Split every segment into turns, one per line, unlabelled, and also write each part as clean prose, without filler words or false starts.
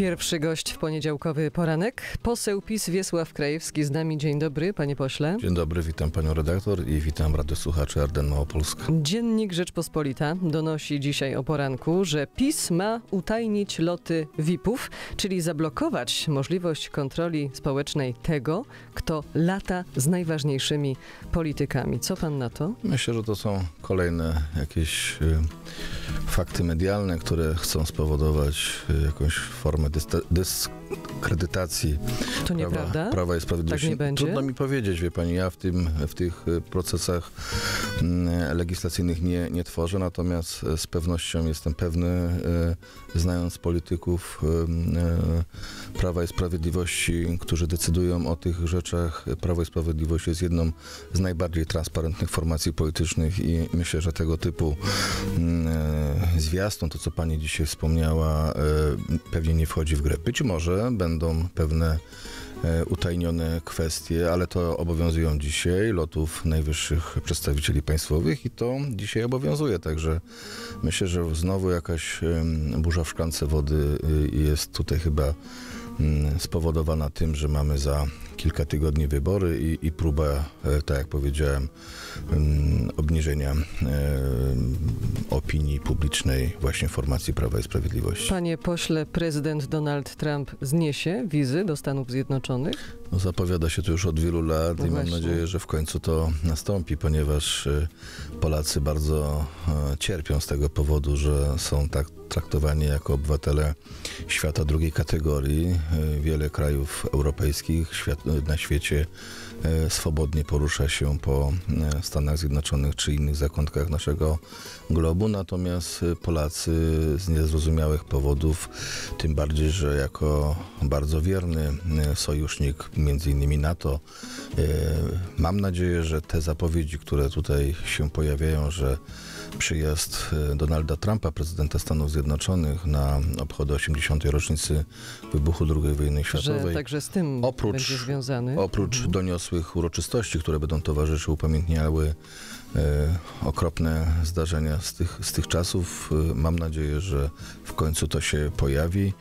Pierwszy gość w poniedziałkowy poranek. Poseł PiS Wiesław Krajewski z nami. Dzień dobry, panie pośle.
Dzień dobry, witam panią redaktor i witam radiosłuchaczy Arden Małopolska.
Dziennik Rzeczpospolita donosi dzisiaj o poranku, że PiS ma utajnić loty VIP-ów, czyli zablokować możliwość kontroli społecznej tego, kto lata z najważniejszymi politykami. Co pan na to?
Myślę, że to są kolejne jakieś fakty medialne, które chcą spowodować jakąś formę dyskredytacji
To nieprawda?
Prawa i Sprawiedliwości.
Tak nie będzie?
Trudno mi powiedzieć, wie pani, ja w tych procesach legislacyjnych nie tworzę, natomiast z pewnością jestem pewny, znając polityków Prawa i Sprawiedliwości, którzy decydują o tych rzeczach. Prawo i Sprawiedliwość jest jedną z najbardziej transparentnych formacji politycznych i myślę, że tego typu zwiastun, to co pani dzisiaj wspomniała, pewnie nie wchodzi w grę. Być może będą pewne utajnione kwestie, ale to obowiązują dzisiaj lotów najwyższych przedstawicieli państwowych i to dzisiaj obowiązuje, także myślę, że znowu jakaś burza w szklance wody jest tutaj chyba spowodowana tym, że mamy za kilka tygodni wybory i próba, tak jak powiedziałem, obniżenia opinii publicznej właśnie formacji Prawa i Sprawiedliwości.
Panie pośle, prezydent Donald Trump zniesie wizy do Stanów Zjednoczonych?
No, zapowiada się to już od wielu lat i mam nadzieję, że w końcu to nastąpi, ponieważ Polacy bardzo cierpią z tego powodu, że są tak traktowani jako obywatele świata drugiej kategorii. Wiele krajów europejskich na świecie swobodnie porusza się po Stanach Zjednoczonych czy innych zakątkach naszego globu, natomiast Polacy z niezrozumiałych powodów, tym bardziej, że jako bardzo wierny sojusznik między innymi NATO, mam nadzieję, że te zapowiedzi, które tutaj się pojawiają, że przyjazd Donalda Trumpa, prezydenta Stanów Zjednoczonych, na obchody 80. rocznicy wybuchu II wojny światowej.
Że także z tym będzie związany.
Oprócz doniosłych uroczystości, które będą towarzyszyły, upamiętniały okropne zdarzenia z tych czasów. Mam nadzieję, że w końcu to się pojawi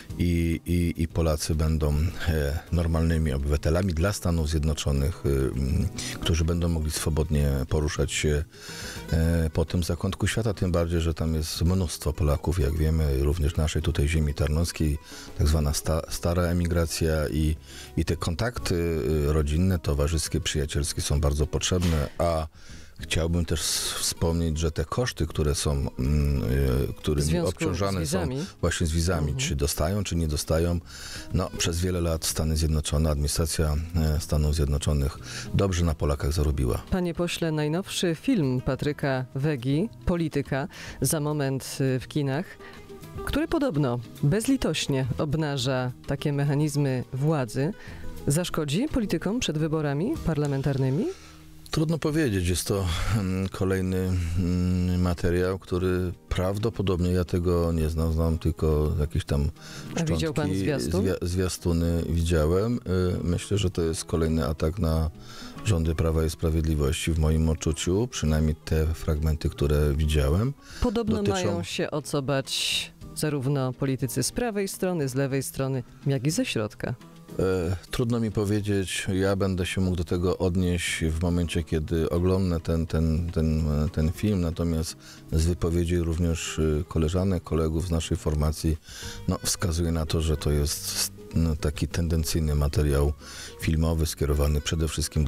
i Polacy będą normalnymi obywatelami dla Stanów Zjednoczonych, którzy będą mogli swobodnie poruszać się po tym zakątku świata, tym bardziej, że tam jest mnóstwo Polaków, jak wiemy, również naszej tutaj ziemi tarnowskiej, tak zwana stara emigracja i te kontakty rodzinne, towarzyskie, przyjacielskie są bardzo potrzebne, a chciałbym też wspomnieć, że te koszty, które są, którymi obciążane są właśnie z wizami, czy dostają, czy nie dostają, no przez wiele lat Stany Zjednoczone, administracja Stanów Zjednoczonych dobrze na Polakach zarobiła.
Panie pośle, najnowszy film Patryka Wegi, Polityka, za moment w kinach, który podobno bezlitośnie obnaża takie mechanizmy władzy, zaszkodzi politykom przed wyborami parlamentarnymi?
Trudno powiedzieć. Jest to kolejny materiał, który prawdopodobnie, ja tego nie znam tylko jakieś tam szczątki.
A widział pan zwiastun?
Zwiastuny widziałem. Myślę, że to jest kolejny atak na rządy Prawa i Sprawiedliwości w moim odczuciu, przynajmniej te fragmenty, które widziałem.
Podobno mają się o co bać zarówno politycy z prawej strony, z lewej strony, jak i ze środka.
Trudno mi powiedzieć, ja będę się mógł do tego odnieść w momencie, kiedy oglądnę ten film, natomiast z wypowiedzi również koleżanek, kolegów z naszej formacji wskazuje na to, że to jest taki tendencyjny materiał filmowy skierowany przede wszystkim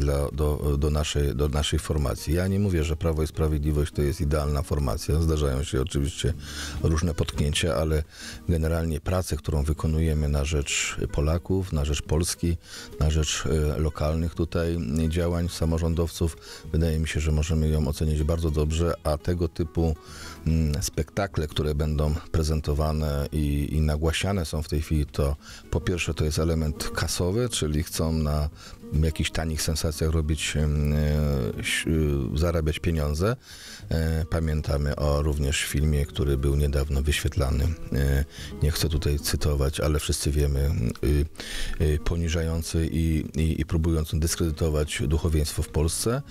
do naszej formacji. Ja nie mówię, że Prawo i Sprawiedliwość to jest idealna formacja. Zdarzają się oczywiście różne potknięcia, ale generalnie pracę, którą wykonujemy na rzecz Polaków, na rzecz Polski, na rzecz lokalnych tutaj działań samorządowców, wydaje mi się, że możemy ją ocenić bardzo dobrze, a tego typu spektakle, które będą prezentowane i nagłaśniane są w tej chwili, to po pierwsze to jest element kasowy, czyli chcą na jakichś tanich sensacjach zarabiać pieniądze. Pamiętamy o również filmie, który był niedawno wyświetlany. Nie chcę tutaj cytować, ale wszyscy wiemy, poniżający i próbujący dyskredytować duchowieństwo w Polsce.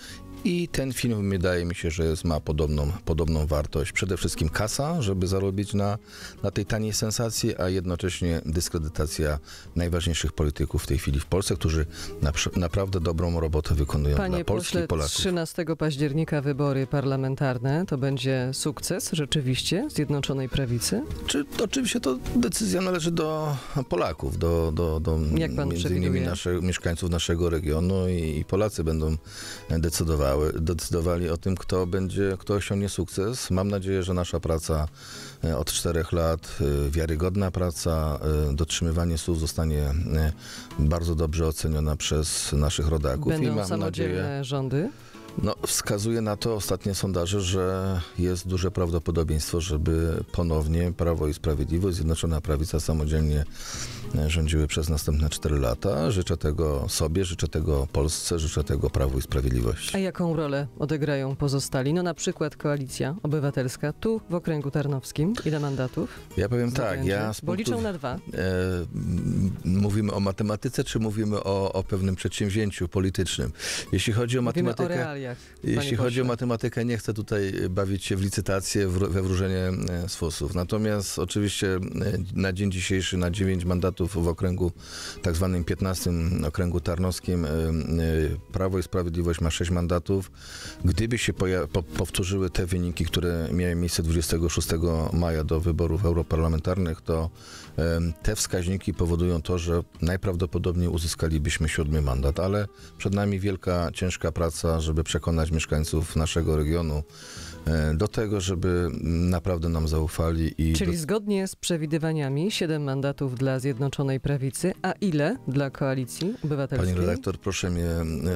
I ten film wydaje mi się, że ma podobną wartość. Przede wszystkim kasa, żeby zarobić na tej taniej sensacji, a jednocześnie dyskredytacja najważniejszych polityków w tej chwili w Polsce, którzy naprawdę dobrą robotę wykonują dla Polski i Polaków.
13 października wybory parlamentarne to będzie sukces rzeczywiście Zjednoczonej Prawicy?
Oczywiście to decyzja należy do Polaków, do
Jak pan
między innymi mieszkańców naszego regionu i Polacy będą decydowali o tym, kto osiągnie sukces. Mam nadzieję, że nasza praca od 4 lat, wiarygodna praca, dotrzymywanie słów zostanie bardzo dobrze oceniona przez naszych rodaków.
Będą samodzielne rządy?
No, wskazuje na to ostatnie sondaże, że jest duże prawdopodobieństwo, żeby ponownie Prawo i Sprawiedliwość, Zjednoczona Prawica samodzielnie rządziły przez następne 4 lata. Życzę tego sobie, życzę tego Polsce, życzę tego Prawu i Sprawiedliwości.
A jaką rolę odegrają pozostali? No na przykład Koalicja Obywatelska tu w okręgu tarnowskim. Ile mandatów?
Ja powiem tak,
bo liczą na 2.
Mówimy o matematyce, czy mówimy o pewnym przedsięwzięciu politycznym? Jeśli chodzi o matematykę, jeśli chodzi o matematykę, nie chcę tutaj bawić się w licytację, we wróżenie z fusów. Natomiast oczywiście na dzień dzisiejszy na 9 mandatów w okręgu tak zwanym 15 okręgu tarnowskim Prawo i Sprawiedliwość ma 6 mandatów. Gdyby się powtórzyły te wyniki, które miały miejsce 26 maja do wyborów europarlamentarnych, to te wskaźniki powodują to, że najprawdopodobniej uzyskalibyśmy 7 mandat, ale przed nami wielka, ciężka praca, żeby przekonać mieszkańców naszego regionu do tego, żeby naprawdę nam zaufali.
Czyli zgodnie z przewidywaniami 7 mandatów dla Zjednoczonej Prawicy, a ile dla Koalicji Obywatelskiej?
Pani redaktor, proszę mnie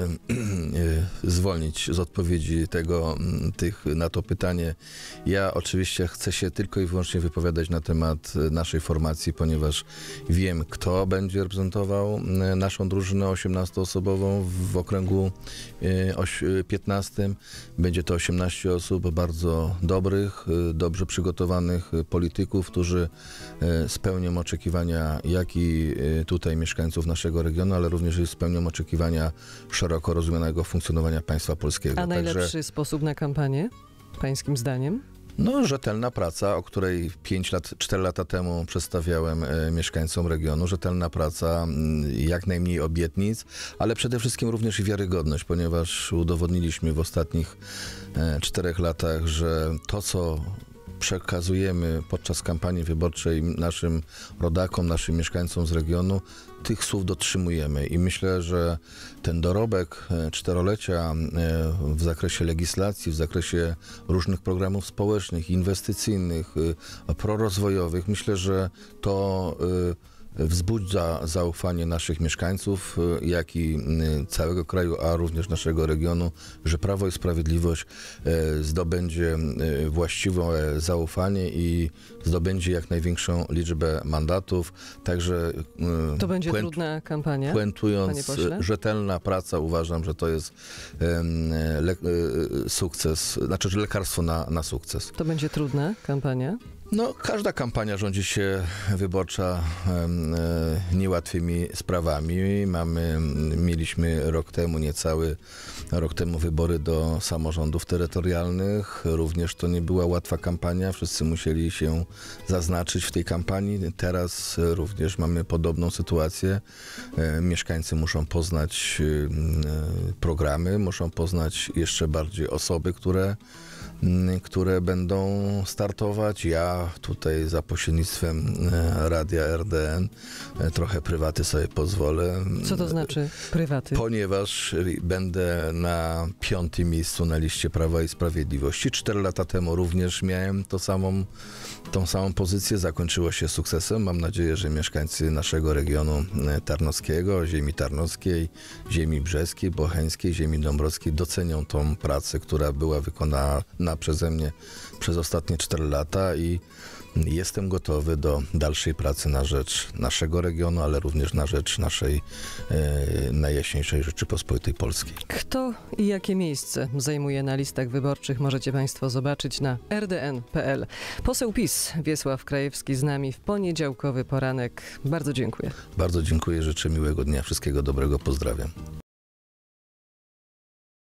zwolnić z odpowiedzi na to pytanie. Ja oczywiście chcę się tylko i wyłącznie wypowiadać na temat naszej formacji, ponieważ wiem, kto będzie reprezentował naszą drużynę 18-osobową w okręgu 15. Będzie to 18 osób bardzo dobrych, dobrze przygotowanych polityków, którzy spełnią oczekiwania jak i tutaj mieszkańców naszego regionu, ale również spełnią oczekiwania szeroko rozumianego funkcjonowania państwa polskiego.
A najlepszy sposób na kampanię, pańskim zdaniem?
No, rzetelna praca, o której 4 lata temu przedstawiałem mieszkańcom regionu. Rzetelna praca, jak najmniej obietnic, ale przede wszystkim również i wiarygodność, ponieważ udowodniliśmy w ostatnich 4 latach, że to, co przekazujemy podczas kampanii wyborczej naszym rodakom, naszym mieszkańcom z regionu, tych słów dotrzymujemy i myślę, że ten dorobek 4-lecia w zakresie legislacji, w zakresie różnych programów społecznych, inwestycyjnych, prorozwojowych, myślę, że to wzbudza zaufanie naszych mieszkańców, jak i całego kraju, a również naszego regionu, że Prawo i Sprawiedliwość zdobędzie właściwe zaufanie i zdobędzie jak największą liczbę mandatów. Także
to będzie trudna kampania,
puentując, rzetelna praca, uważam, że to jest sukces, znaczy lekarstwo na sukces.
To będzie trudna kampania?
No, każda kampania rządzi się wyborcza niełatwymi sprawami. Mieliśmy niecały rok temu wybory do samorządów terytorialnych. Również to nie była łatwa kampania. Wszyscy musieli się zaznaczyć w tej kampanii. Teraz również mamy podobną sytuację. Mieszkańcy muszą poznać programy, muszą poznać jeszcze bardziej osoby, które będą startować. Ja tutaj za pośrednictwem radia RDN trochę prywaty sobie pozwolę.
Co to znaczy prywaty?
Ponieważ będę na 5. miejscu na liście Prawa i Sprawiedliwości. 4 lata temu również miałem tą samą pozycję. Zakończyło się sukcesem. Mam nadzieję, że mieszkańcy naszego regionu tarnowskiego, ziemi tarnowskiej, ziemi brzeskiej, bocheńskiej, ziemi dąbrowskiej docenią tą pracę, która była wykonana przeze mnie przez ostatnie 4 lata i jestem gotowy do dalszej pracy na rzecz naszego regionu, ale również na rzecz naszej najjaśniejszej Rzeczypospolitej Polskiej.
Kto i jakie miejsce zajmuje na listach wyborczych, możecie Państwo zobaczyć na rdn.pl. Poseł PiS Wiesław Krajewski z nami w poniedziałkowy poranek. Bardzo dziękuję.
Bardzo dziękuję, życzę miłego dnia, wszystkiego dobrego, pozdrawiam.